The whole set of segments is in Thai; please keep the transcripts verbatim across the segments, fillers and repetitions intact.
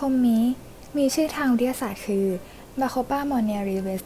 มนี้มีชื่อทางวิทยาศาสตร์คือ Bacopa monnieri-West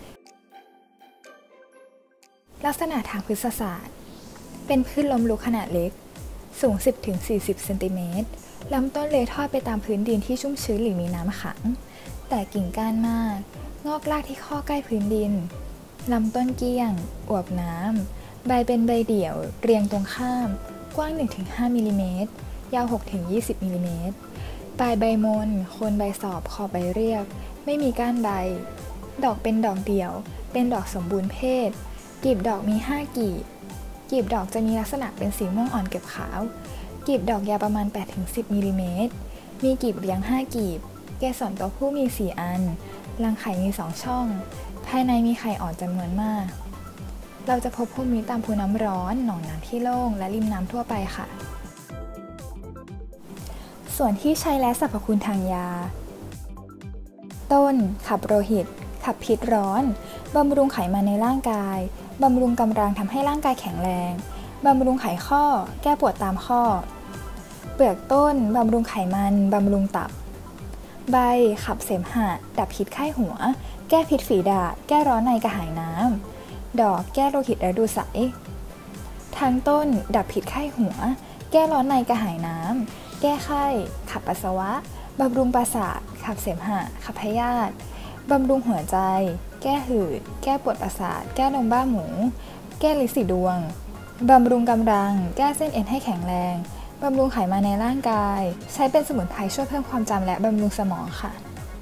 ลักษณะทางพฤกษศาสตร์เป็นพืชล้มลุกขนาดเล็กสูง สิบถึงสี่สิบ เซนติเมตรลำต้นเลื้อยทอดไปตามพื้นดินที่ชุ่มชื้นหรือมีน้ำขังแต่กิ่งก้านมากงอกรากที่ข้อใกล้พื้นดินลำต้นเกี้ยงอวบน้ำใบเป็นใบเดี่ยวเรียงตรงข้ามกว้าง หนึ่งถึงห้า มิลลิเมตรยาว หกถึงยี่สิบ มิลลิเมตรปลายใบมนโคนใบสอบขอบใบเรียบไม่มีก้านใบดอกเป็นดอกเดี่ยวเป็นดอกสมบูรณ์เพศกลีบดอกมีห้ากีบกลีบดอกจะมีลักษณะเป็นสีม่วงอ่อนเก็บขาวกลีบดอกยาวประมาณ แปดถึงสิบ มิลลิเมตรมีกลีบเรียงห้ากีบเกสรตัวผู้มีสี่อันรังไข่มีสองช่องภายในมีไข่อ่อนจำนวนมากเราจะพบพวกนี้ตามภูน้ำร้อนหนองน้ำที่โล่งและริมน้ำทั่วไปค่ะส่วนที่ใช้และสรรพคุณทางยาต้นขับโลหิตขับพิษร้อนบำรุงไขมันในร่างกายบำรุงกำลังทำให้ร่างกายแข็งแรงบำรุงไขข้อแก้ปวดตามข้อเปลือกต้นบำรุงไขมันบำรุงตับใบขับเสมหะดับพิษไข้หัวแก้พิษฝีดาษแก้ร้อนในกระหายน้ำดอกแก้โรคหิตฤดูใสทางต้นดับพิษไข้หัวแก้ร้อนในกระหายน้ำแก้ไข้ขับปัสสาวะบำรุงประสาทขับเสมหะขับพยาธิบำรุงหัวใจแก้หืดแก้ปวดประสาทแก้ลมบ้าหมูแก้ลินสีดวงบำรุงกำลังแก้เส้นเอ็นให้แข็งแรงบำรุงไขมันในร่างกายใช้เป็นสมุนไพรช่วยเพิ่มความจำและบำรุงสมองค่ะ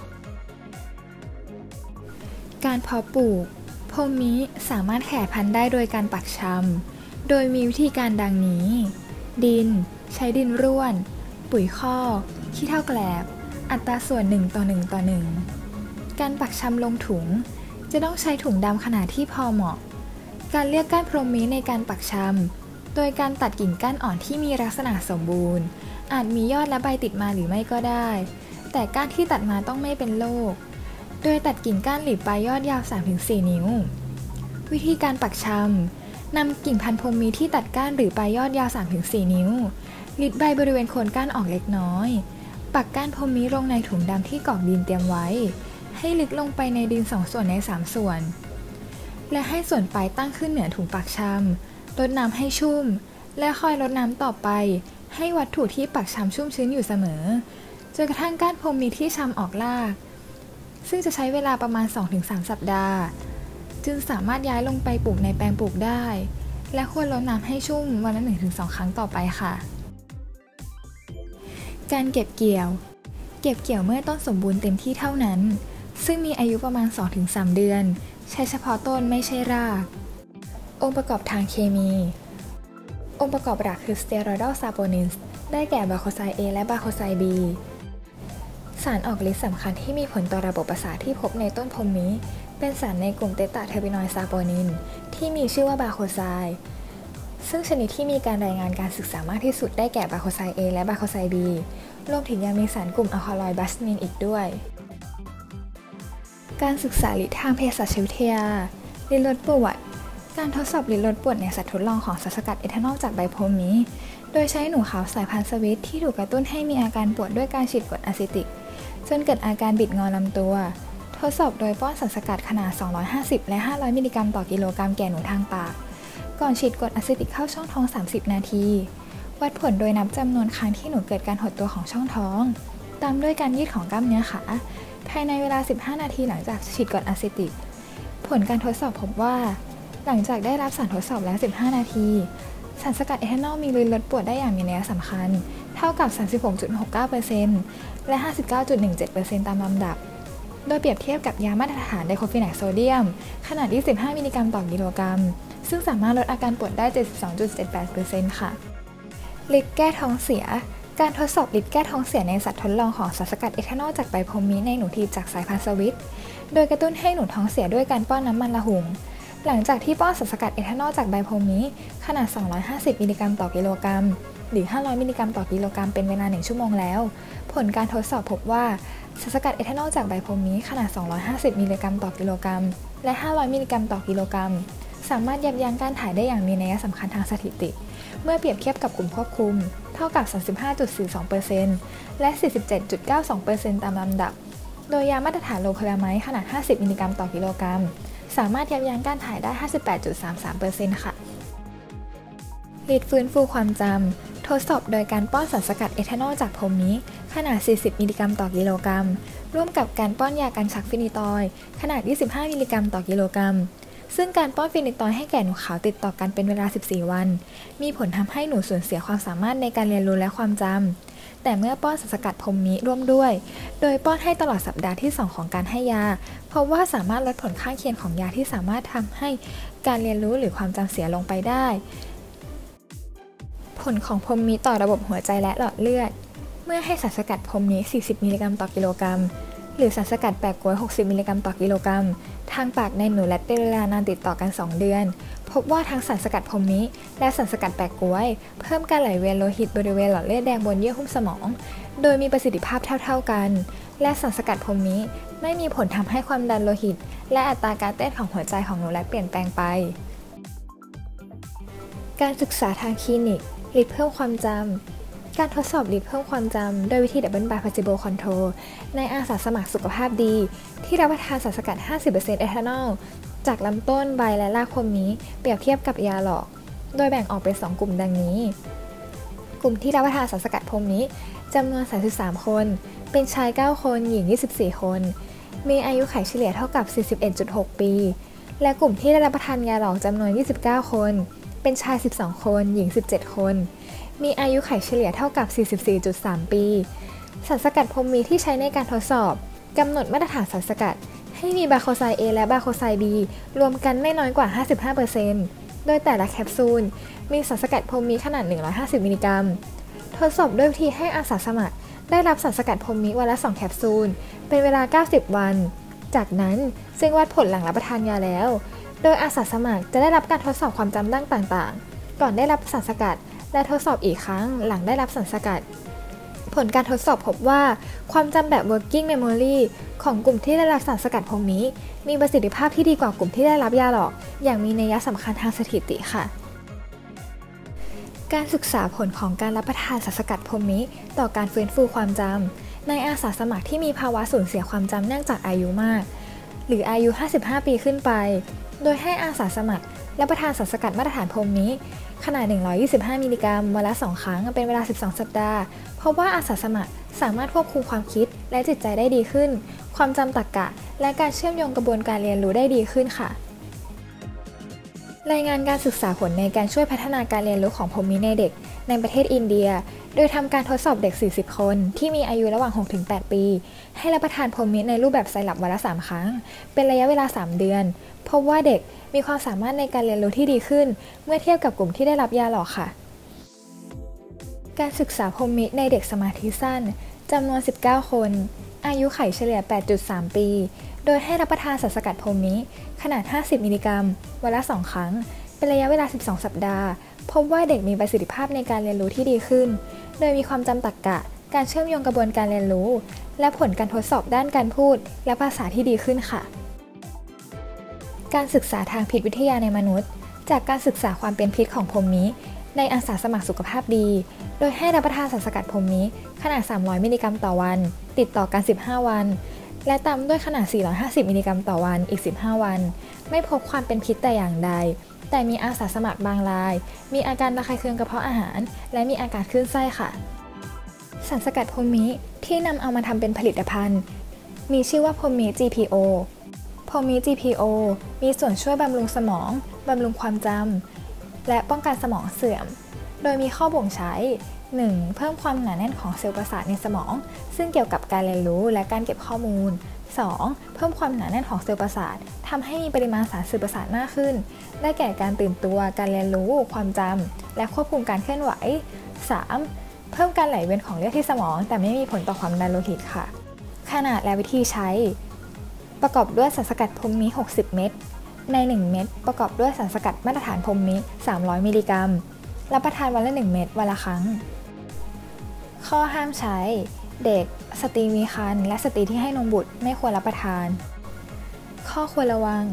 การเพาะปลูกพรมมิสามารถขยายพันธุ์ได้โดยการปักชำโดยมีวิธีการดังนี้ดินใช้ดินร่วนปุ๋ยคอกขี้เถ้าแกลบอัตราส่วนหนึ่งต่อหนึ่งต่อหนึ่งการปักชำลงถุงจะต้องใช้ถุงดำขนาดที่พอเหมาะการเลือกก้านพรมมิในการปักชำโดยการตัดกิ่งก้านอ่อนที่มีลักษณะสมบูรณ์อาจมียอดและใบติดมาหรือไม่ก็ได้แต่ก้านที่ตัดมาต้องไม่เป็นโรคโดยตัดกิ่งก้านหรือปลายยอดยาว สามถึงสี่ นิ้ววิธีการปักชำนำกิ่งพันธุ์พรมมิที่ตัดก้านหรือปลายยอดยาว สามถึงสี่ นิ้วลิดใบบริเวณโคนก้านออกเล็กน้อยปักก้านพรมมิลงในถุงดำที่กรอกดินเตรียมไว้ให้ลึกลงไปในดินสองส่วนในสามส่วนและให้ส่วนปลายตั้งขึ้นเหนือถุงปักชำรดน้ำให้ชุ่มและคอยรดน้ำต่อไปให้วัตถุที่ปักชำชุ่มชื้นอยู่เสมอจนกระทั่งก้านพรมมิที่ชำออกรากซึ่งจะใช้เวลาประมาณ สองถึงสาม สัปดาห์จึงสามารถย้ายลงไปปลูกในแปลงปลูกได้และควรรดน้ำให้ชุ่มวันละ หนึ่งถึงสอง ครั้งต่อไปค่ะการเก็บเกี่ยวเก็บเกี่ยวเมื่อต้นสมบูรณ์เต็มที่เท่านั้นซึ่งมีอายุประมาณ สองถึงสาม เดือนใช้เฉพาะต้นไม่ใช่รากองค์ประกอบทางเคมีองค์ประกอบหลักคือ Steroidal Saponins ได้แก่บาโคไซด์ A และบาโคไซด์ B สารออกฤทธิ์สำคัญที่มีผลต่อระบบประสาทที่พบในต้นพรมมิเป็นสารในกลุ่มเตตราเทอร์บินอยด์ซาโปนินที่มีชื่อว่าบาโคไซด์ซึ่งชนิดที่มีการรายงานการศึกษามากที่สุดได้แก่บาโคไซด์ A และบาโคไซด์ B รวมถึงยังมีสารกลุ่มอัลคาลอยด์บัสมินอีกด้วยการศึกษาฤทธิ์ทางเภสัชวิทยาฤทธิ์ลดปวดการทดสอบฤทธิ์ลดปวดในสัตว์ทดลองของสารสกัดเอทานอลจากใบพรมมิโดยใช้หนูขาวสายพันธุ์สวิสที่ถูกกระตุ้นให้มีอาการปวดด้วยการฉีดกรดอะซิติกจนเกิดอาการบิดงอลำตัวทดสอบโดยป้อนสารสกัดขนาดสองร้อยห้าสิบและห้าร้อยมิลลิกรัมต่อกิโลกรัมแก่หนูทางปากก่อนฉีดกรดอะซิติกเข้าช่องท้องสามสิบนาทีวัดผลโดยนับจำนวนครั้งที่หนูเกิดการหดตัวของช่องท้องตามด้วยการยืดของกล้ามเนื้อขาภายในเวลาสิบห้านาทีหลังจากฉีดกรดอะซิติกผลการทดสอบพบว่าหลังจากได้รับสารทดสอบแล้วสิบห้านาทีสารสกัดเอทานอลมีฤทธิ์ลดปวดได้อย่างมีนัยสำคัญเท่ากับ สามสิบหกจุดหกเก้าเปอร์เซ็นต์ และ ห้าสิบเก้าจุดหนึ่งเจ็ดเปอร์เซ็นต์ ตามลำดับโดยเปรียบเทียบกับยามาตรฐานไดโคฟิแนกโซเดียมขนาดยี่สิบห้ามิลลิกรัมต่อกิโลกรัมซึ่งสามารถลดอาการปวดได้ เจ็ดสิบสองจุดเจ็ดแปดเปอร์เซ็นต์ ค่ะฤทธิ์แก้ท้องเสียการทดสอบฤทธิ์แก้ท้องเสียในสัตว์ทดลองของสารสกัดเอทานอลจากใบพรมมิในหนูทีบจากสายพันธุ์สวิสโดยกระตุ้นให้หนูท้องเสียด้วยการป้อนน้ำมันละหุ่งหลังจากที่ป้อนสารสกัดเอทานอลจากใบพรมมิขนาดสองร้อยห้าสิบมิลลิกรัมต่อกิโลกรัมหรือห้าร้อยมิลลิกรัมต่อกิโลกรัมเป็นเวลาหนึ่งชั่วโมงแล้วผลการทดสอบพบว่าสารสกัดเอทานอลจากใบพรมมิขนาดสองร้อยห้าสิบมิลลิกรัมต่อกิโลกรัมและห้าร้อยมิลลิกรัมต่อกิโลกรัมสามารถยับยั้งการถ่ายได้อย่างมีนัยสำคัญทางสถิติเมื่อเปรียบเทียบกับกลุ่มควบคุมเท่ากับ สามสิบห้าจุดสี่สองเปอร์เซ็นต์ และ สี่สิบเจ็ดจุดเก้าสองเปอร์เซ็นต์ ตามลำดับโดยยามาตรฐานโลพาราไมด์ขนาดห้าสิบมิลลิกรัมต่อกิโลกรัมสามารถยับยั้งการถ่ายได้ ห้าสิบแปดจุดสามสามเปอร์เซ็นต์ ค่ะฤทธิ์ฟื้นฟูความจำทดสอบโดยการป้อนสารสกัดเอทานอลจากพรมนี้ขนาดสี่สิบมิลลิกรัมต่อกิโลกรัมร่วมกับการป้อนยากันชักฟินิตอยด์ขนาดยี่สิบห้ามิลลิกรัมต่อกิโลกรัมซึ่งการป้อนฟินิตอยด์ให้แก่หนูขาวติดต่อกันเป็นเวลาสิบสี่วันมีผลทำให้หนูสูญเสียความสามารถในการเรียนรู้และความจำแต่เมื่อป้อนสารสกัดพรมนี้ร่วมด้วยโดยป้อนให้ตลอดสัปดาห์ที่สองของการให้ยาเพราะว่าสามารถลดผลข้างเคียงของยาที่สามารถทำให้การเรียนรู้หรือความจำเสียลงไปได้ผลของพรมนี้ต่อระบบหัวใจและหลอดเลือดเมื่อให้สารสกัดพรมนี้สี่สิบมิลลิกรัมต่อกิโลกรัมหรือสารสกัดแปะก๊วยหกสิบมิลลิกรัมต่อกิโลกรัมทางปากในหนูและเป็นเวลานานติดต่อกันสองเดือนพบว่าทั้งสารสกัดพรมนี้และสารสกัดแปะก๊วยเพิ่มการไหลเวียนโลหิตบริเวณหลอดเลือดแดงบนเยื่อหุ้มสมองโดยมีประสิทธิภาพเท่าๆกันและสารสกัดพรมนี้ไม่มีผลทำให้ความดันโลหิตและอัตราการเต้นของหัวใจของหนูและเปลี่ยนแปลงไปการศึกษาทางคลินิกฤทธิ์เพิ่มความจำการทดสอบฤทธิ์เพิ่มความจำโดยวิธี Double Blind Placebo Control ในอาสาสมัครสุขภาพดีที่รับประทานสารสกัด ห้าสิบเปอร์เซ็นต์ เอทานอลจากลำต้นใบและรากพรมนี้เปรียบเทียบกับยาหลอกโดยแบ่งออกเป็นสองกลุ่มดังนี้กลุ่มที่รับประทานสารสกัดพรมนี้จำนวนสามสิบสามคนเป็นชายเก้าคนหญิงยี่สิบสี่คนมีอายุขัยเฉลี่ยเท่ากับ สี่สิบเอ็ดจุดหก ปีและกลุ่มที่ได้รับประทานยาหลอกจำนวนยี่สิบเก้าคนเป็นชายสิบสองคนหญิงสิบเจ็ดคนมีอายุขัยเฉลี่ยเท่ากับ สี่สิบสี่จุดสาม ปีสารสกัดพรมนี้ที่ใช้ในการทดสอบกำหนดมาตรฐานสารสกัดให้มีบาโคไซด์ A และบาโคไซด์ B รวมกันไม่น้อยกว่า ห้าสิบห้าเปอร์เซ็นต์ โดยแต่ละแคปซูลมีสารสกัดพรมนี้ขนาดหนึ่งร้อยห้าสิบมิลลิกรัมทดสอบด้วยวิธีให้อาสาสมัครได้รับสารสกัดพรมนี้วันละสองแคปซูลเป็นเวลาเก้าสิบวันจากนั้นซึ่งวัดผลหลังรับประทานยาแล้วโดยอาสาสมัครจะได้รับการทดสอบความจำด้านต่างๆก่อนได้รับสารสกัดและทดสอบอีกครั้งหลังได้รับสารสกัดผลการทดสอบพบว่าความจำแบบ working memory ของกลุ่มที่ได้รับสารสกัดพรมนี้มีประสิทธิภาพที่ดีกว่ากลุ่มที่ได้รับยาหลอกอย่างมีนัยสำคัญทางสถิติค่ะการศึกษาผลของการรับประทานสารสกัดพรมนี้ต่อการฟื้นฟูความจำในอาสาสมัครที่มีภาวะสูญเสียความจำเนื่องจากอายุมากหรืออายุห้าสิบห้าปีขึ้นไปโดยให้อาสาสมัครรับประทานสารสกัดมาตรฐานพรมนี้ขนาดหนึ่งร้อยยี่สิบห้ามิลลิกรัมวันละสองครั้งเป็นเวลาสิบสองสัปดาห์เพราะว่าอาสาสมัครสามารถควบคุมความคิดและจิตใจได้ดีขึ้นความจำตรรกะและการเชื่อมโยงกระบวนการเรียนรู้ได้ดีขึ้นค่ะรายงานการศึกษาผลในการช่วยพัฒนาการเรียนรู้ของพรมนี้ในเด็กในประเทศอินเดียโดยทำการทดสอบเด็กสี่สิบคนที่มีอายุระหว่าง หกถึงแปด ปีให้รับประทานพรมนี้ในรูปแบบไซรัปวันละสามครั้งเป็นระยะเวลาสามเดือนพบว่าเด็กมีความสามารถในการเรียนรู้ที่ดีขึ้นเมื่อเทียบกับกลุ่มที่ได้รับยาหลอกค่ะการศึกษาพรมนี้ในเด็กสมาธิสั้นจำนวนสิบเก้าคนอายุขัยเฉลี่ย แปดจุดสาม ปีโดยให้รับประทานสารสกัดพรมนี้ขนาดห้าสิบมิลลิกรัมวันละสองครั้งเป็นระยะเวลาสิบสองสัปดาห์พบว่าเด็กมีประสิทธิภาพในการเรียนรู้ที่ดีขึ้นโดยมีความจำตรรกะการเชื่อมโยงกระบวนการเรียนรู้และผลการทดสอบด้านการพูดและภาษาที่ดีขึ้นค่ะการศึกษาทางพิษวิทยาในมนุษย์จากการศึกษาความเป็นพิษของพรมนี้ในอาสาสมัครสุขภาพดีโดยให้รับประทานสารสกัดพรมนี้ขนาดสามร้อยมิลลิกรัมต่อวันติดต่อกันสิบห้าวันและตามด้วยขนาดสี่ร้อยห้าสิบมิลลิกรัมต่อวันอีกสิบห้าวันไม่พบความเป็นพิษแต่อย่างใดแต่มีอาสาสมัครบางรายมีอาการระคายเคืองกระเพาะอาหารและมีอาการคลื่นไส้ค่ะสารสกัดพรมนี้ที่นำเอามาทำเป็นผลิตภัณฑ์มีชื่อว่าพรมนี้ จี พี โอ พรมนี้ จี พี โอ มีส่วนช่วยบำรุงสมองบำรุงความจำและป้องกันสมองเสื่อมโดยมีข้อบ่งใช้ หนึ่ง เพิ่มความหนาแน่นของเซลล์ประสาทในสมองซึ่งเกี่ยวกับการเรียนรู้และการเก็บข้อมูล สอง เพิ่มความหนาแน่นของเซลล์ประสาททำให้มีปริมาณสารสื่อประสาทมากขึ้นได้แก่การตื่นตัวการเรียนรู้ความจำและควบคุมการเคลื่อนไหว สาม เพิ่มการไหลเวียนของเลือดที่สมองแต่ไม่มีผลต่อความดันโลหิตค่ะขนาดและวิธีใช้ประกอบด้วยสารสกัดพรมนี้หกสิบเม็ดในหนึ่งเม็ดประกอบด้วยสารสกัดมาตรฐานพรมนี้สามร้อยมิลลิกรัมรับประทานวันละหนึ่งเม็ดวันละครั้งข้อห้ามใช้เด็กสตรีมีครรภ์และสตรีที่ให้นมบุตรไม่ควรรับประทานข้อควรระวังผ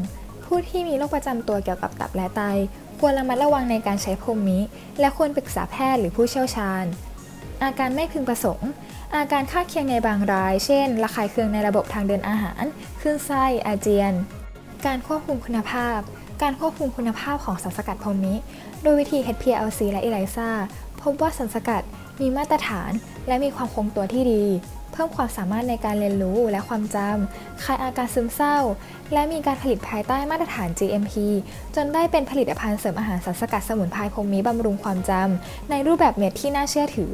ผู้ที่มีโรคประจำตัวเกี่ยวกับตับและไตควรระมัดระวังในการใช้พรมมิและควรปรึกษาแพทย์หรือผู้เชี่ยวชาญอาการไม่พึงประสงค์อาการข้างเคียงในบางรายเช่นระคายเคืองในระบบทางเดินอาหารคลื่นไส้อาเจียนการควบคุมคุณภาพการควบคุมคุณภาพของสารสกัดพรมมิโดยวิธี เอช พี แอล ซี และ อี ไลซา พบว่าสารสกัดมีมาตรฐานและมีความคงตัวที่ดีเพิ่มความสามารถในการเรียนรู้และความจำคลายอาการซึมเศร้าและมีการผลิตภายใต้มาตรฐาน จี เอ็ม พี จนได้เป็นผลิตภัณฑ์เสริมอาหารสารสกัดสมุนไพรพรมมิบำรุงความจำในรูปแบบเม็ดที่น่าเชื่อถือ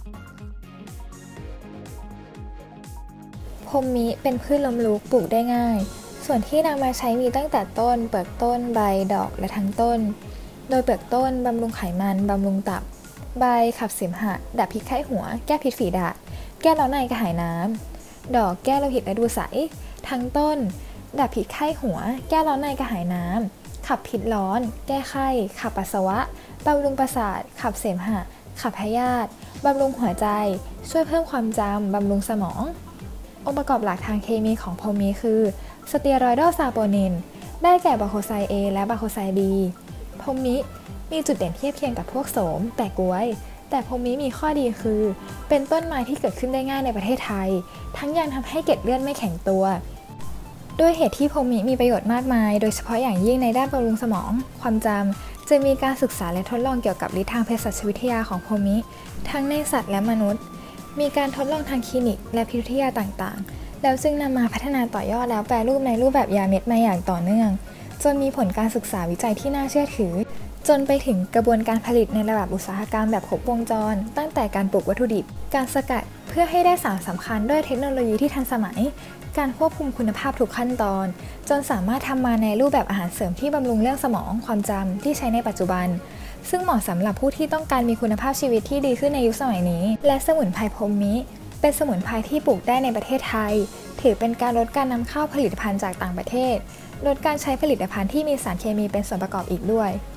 พรมมิเป็นพืชล้มลุกปลูกได้ง่ายส่วนที่นำมาใช้มีตั้งแต่ต้นเปลือกต้นใบดอกและทั้งต้นโดยเปลือกต้นบำรุงไขมันบำรุงตับใบขับเสมหะดับพิษไข้หัวแก้พิษฝีดาษแก้ร้อนในกระหายน้ำดอกแก้โลหิตและดูใสทั้งต้นดับพิษไข้หัวแก้ร้อนในกระหายน้ำขับพิษร้อนแก้ไข้ขับปัสสาวะบำรุงประสาทขับเสมหะขับพยาธิบำรุงหัวใจช่วยเพิ่มความจำบำรุงสมององค์ประกอบหลักทางเคมีของพรมมิคือสเตียรอยด์ซาโปนินได้แก่บาโคไซด์ A และบาโคไซด์ B พรมมิมีจุดเด่นเทียบเคียงกับพวกโสมแปะก๊วยแต่พรมมิมีข้อดีคือเป็นต้นไม้ที่เกิดขึ้นได้ง่ายในประเทศไทยทั้งยังทำให้เกล็ดเลือดไม่แข็งตัวด้วยเหตุที่พรมมิมีประโยชน์มากมายโดยเฉพาะอย่างยิ่งในด้านบำรุงสมองความจำจึงมีการศึกษาและทดลองเกี่ยวกับฤทธิ์ทางเภสัชวิทยาของพรมมิทั้งในสัตว์และมนุษย์มีการทดลองทางคลินิกและพิษวิทยาต่างๆแล้วจึงนำมาพัฒนาต่อยอดแล้วแปรรูปในรูปแบบยาเม็ดมาอย่างต่อเนื่องจนมีผลการศึกษาวิจัยที่น่าเชื่อถือจนไปถึงกระบวนการผลิตในระดับอุตสาหกรรมแบบครบวงจรตั้งแต่การปลูกวัตถุดิบการสกัดเพื่อให้ได้สารสำคัญด้วยเทคโนโลยีที่ทันสมัยการควบคุมคุณภาพทุกขั้นตอนจนสามารถทำมาในรูปแบบอาหารเสริมที่บำรุงเรื่องสมองความจำที่ใช้ในปัจจุบันซึ่งเหมาะสำหรับผู้ที่ต้องการมีคุณภาพชีวิตที่ดีขึ้นในยุคสมัยนี้และสมุนไพรพรมมิเป็นสมุนไพรที่ปลูกได้ในประเทศไทยถือเป็นการลดการนำเข้าผลิตภัณฑ์จากต่างประเทศลดการใช้ผลิตภัณฑ์ที่มีสารเคมีเป็นส่วนประกอบอีกด้วย